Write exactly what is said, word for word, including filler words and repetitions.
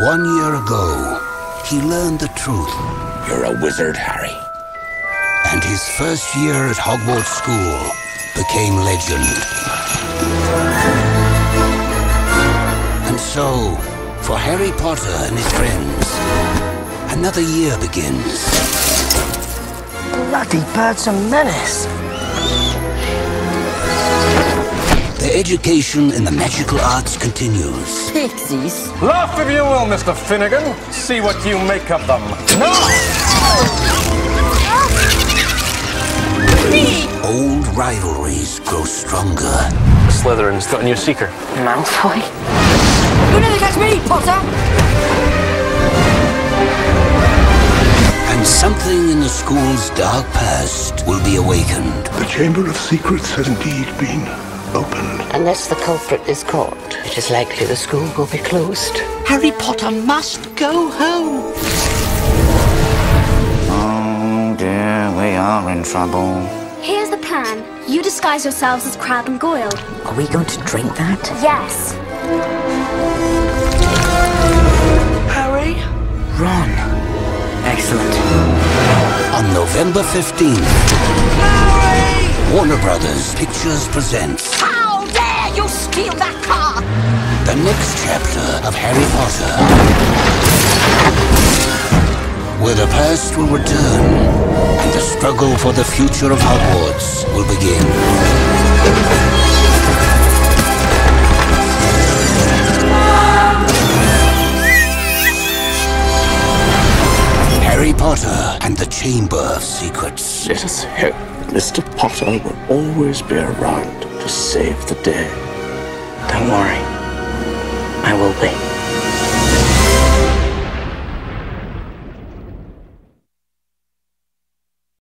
One year ago, he learned the truth. You're a wizard, Harry. And his first year at Hogwarts School became legend. And so, for Harry Potter and his friends, another year begins. Bloody bird's a menace. Their education in the magical arts continues. Pixies. Laugh if you will, Mister Finnegan. See what you make of them. No! Old rivalries grow stronger. Slytherin's got a new seeker. Malfoy. You'll never catch me, Potter! And something in the school's dark past will be awakened. The Chamber of Secrets has indeed been opened. Unless the culprit is caught, it is likely the school will be closed. Harry Potter must go home. Oh dear, we are in trouble. Here's the plan. You disguise yourselves as Crabbe and Goyle. Are we going to drink that? Yes. Harry? Ron. Excellent. On November fifteenth, Harry! Warner Brothers Pictures presents How dare you steal that car! the next chapter of Harry Potter, where the past will return and the struggle for the future of Hogwarts will begin. Harry Potter and the Chamber of Secrets. Let us hope that Mister Potter will always be around to save the day. Don't worry. I will wait.